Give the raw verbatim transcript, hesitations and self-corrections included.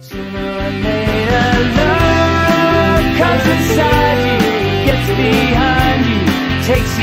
Sooner or later, love comes inside you, gets behind you, takes you